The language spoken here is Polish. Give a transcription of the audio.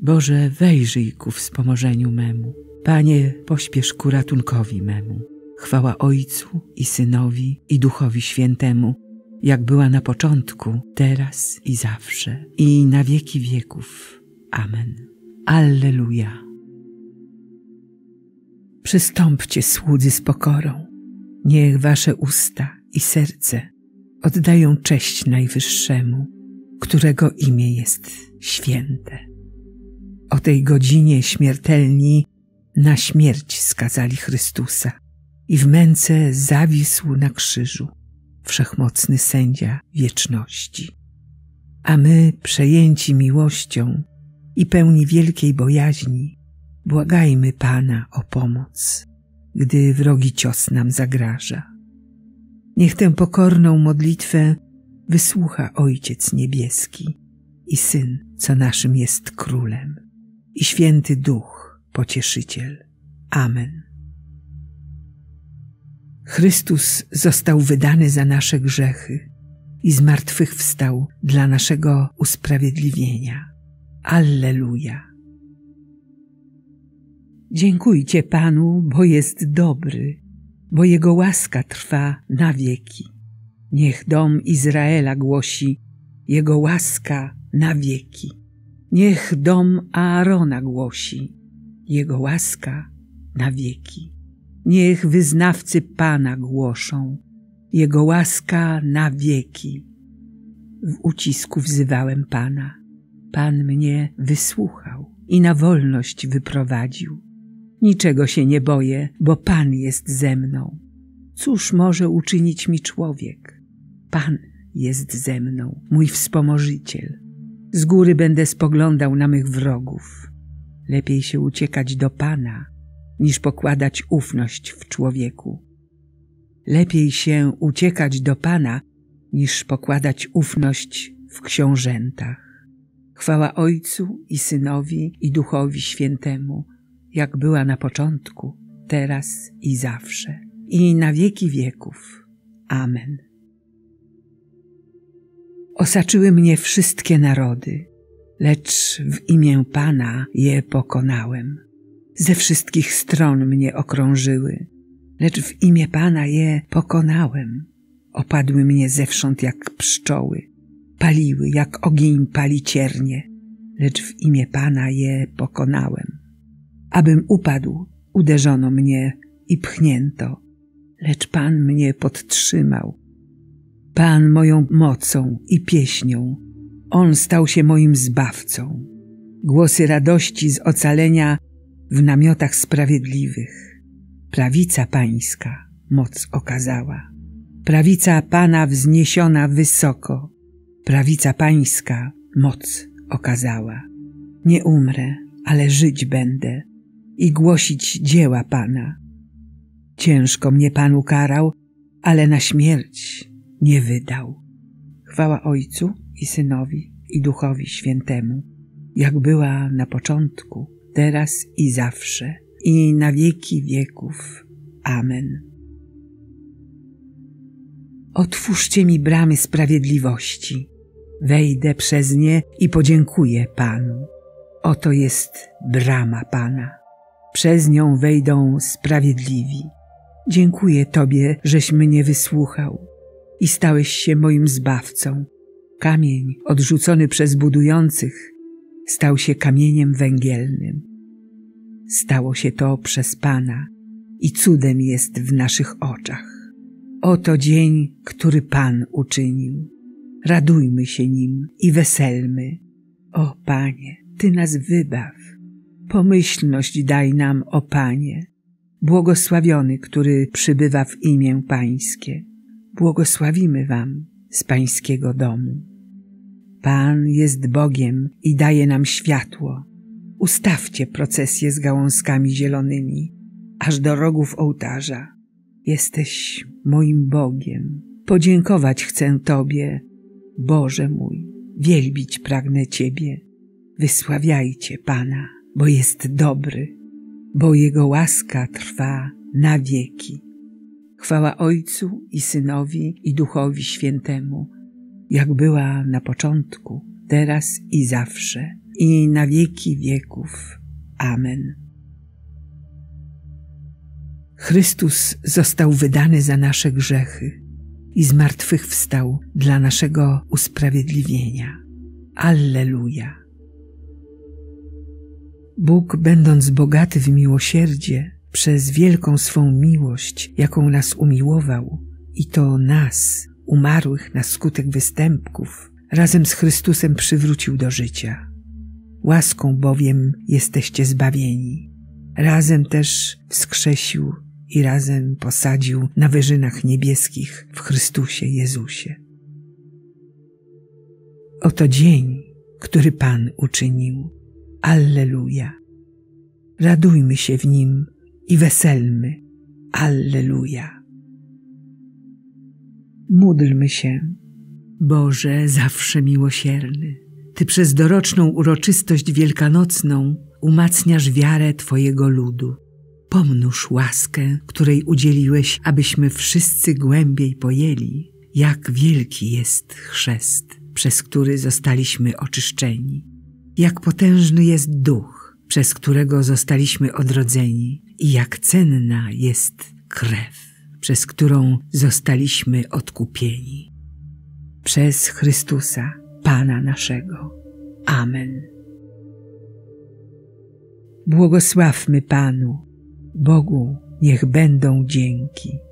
Boże, wejrzyj ku wspomożeniu memu. Panie, pośpiesz ku ratunkowi memu. Chwała Ojcu i Synowi i Duchowi Świętemu, jak była na początku, teraz i zawsze, i na wieki wieków. Amen. Alleluja. Przystąpcie, słudzy, z pokorą. Niech wasze usta i serce oddają cześć Najwyższemu, którego imię jest święte. O tej godzinie śmiertelni na śmierć skazali Chrystusa i w męce zawisł na krzyżu wszechmocny sędzia wieczności. A my, przejęci miłością i pełni wielkiej bojaźni, błagajmy Pana o pomoc, gdy wrogi cios nam zagraża. Niech tę pokorną modlitwę wysłucha Ojciec Niebieski i Syn, co naszym jest Królem, i Święty Duch, Pocieszyciel. Amen. Chrystus został wydany za nasze grzechy i zmartwychwstał dla naszego usprawiedliwienia. Alleluja. Dziękujcie Panu, bo jest dobry, bo Jego łaska trwa na wieki. Niech dom Izraela głosi: Jego łaska na wieki. Niech dom Aarona głosi: Jego łaska na wieki. Niech wyznawcy Pana głoszą: Jego łaska na wieki. W ucisku wzywałem Pana. Pan mnie wysłuchał i na wolność wyprowadził. Niczego się nie boję, bo Pan jest ze mną. Cóż może uczynić mi człowiek? Pan jest ze mną, mój wspomożyciel. Z góry będę spoglądał na mych wrogów. Lepiej się uciekać do Pana, niż pokładać ufność w człowieku. Lepiej się uciekać do Pana, niż pokładać ufność w książętach. Chwała Ojcu i Synowi i Duchowi Świętemu, jak była na początku, teraz i zawsze, i na wieki wieków. Amen. Osaczyły mnie wszystkie narody, lecz w imię Pana je pokonałem. Ze wszystkich stron mnie okrążyły, lecz w imię Pana je pokonałem. Opadły mnie zewsząd jak pszczoły, paliły jak ogień pali ciernie, lecz w imię Pana je pokonałem. Abym upadł, uderzono mnie i pchnięto, lecz Pan mnie podtrzymał. Pan moją mocą i pieśnią, On stał się moim zbawcą. Głosy radości z ocalenia w namiotach sprawiedliwych. Prawica Pańska moc okazała. Prawica Pana wzniesiona wysoko. Prawica Pańska moc okazała. Nie umrę, ale żyć będę i głosić dzieła Pana. Ciężko mnie Pan ukarał, ale na śmierć nie wydał. Chwała Ojcu i Synowi i Duchowi Świętemu, jak była na początku, teraz i zawsze, i na wieki wieków. Amen. Otwórzcie mi bramy sprawiedliwości. Wejdę przez nie i podziękuję Panu. Oto jest brama Pana. Przez nią wejdą sprawiedliwi. Dziękuję Tobie, żeś mnie wysłuchał i stałeś się moim zbawcą. Kamień odrzucony przez budujących stał się kamieniem węgielnym. Stało się to przez Pana i cudem jest w naszych oczach. Oto dzień, który Pan uczynił. Radujmy się nim i weselmy. O Panie, Ty nas wybaw. Pomyślność daj nam, o Panie. Błogosławiony, który przybywa w imię Pańskie. Błogosławimy Wam z Pańskiego domu. Pan jest Bogiem i daje nam światło. Ustawcie procesję z gałązkami zielonymi, aż do rogów ołtarza. Jesteś moim Bogiem. Podziękować chcę Tobie, Boże mój. Wielbić pragnę Ciebie. Wysławiajcie Pana, bo jest dobry, bo Jego łaska trwa na wieki. Chwała Ojcu i Synowi i Duchowi Świętemu, jak była na początku, teraz i zawsze, i na wieki wieków. Amen. Chrystus został wydany za nasze grzechy i zmartwychwstał dla naszego usprawiedliwienia. Alleluja. Bóg, będąc bogaty w miłosierdzie, przez wielką swą miłość, jaką nas umiłował, i to nas, umarłych na skutek występków, razem z Chrystusem przywrócił do życia. Łaską bowiem jesteście zbawieni. Razem też wskrzesił i razem posadził na wyżynach niebieskich w Chrystusie Jezusie. Oto dzień, który Pan uczynił. Alleluja. Radujmy się w nim i weselmy. Alleluja. Módlmy się. Boże, zawsze miłosierny, Ty przez doroczną uroczystość wielkanocną umacniasz wiarę Twojego ludu. Pomnóż łaskę, której udzieliłeś, abyśmy wszyscy głębiej pojęli, jak wielki jest chrzest, przez który zostaliśmy oczyszczeni, jak potężny jest Duch, przez którego zostaliśmy odrodzeni, i jak cenna jest krew, przez którą zostaliśmy odkupieni. Przez Chrystusa, Pana naszego. Amen. Błogosławmy Panu. Bogu niech będą dzięki.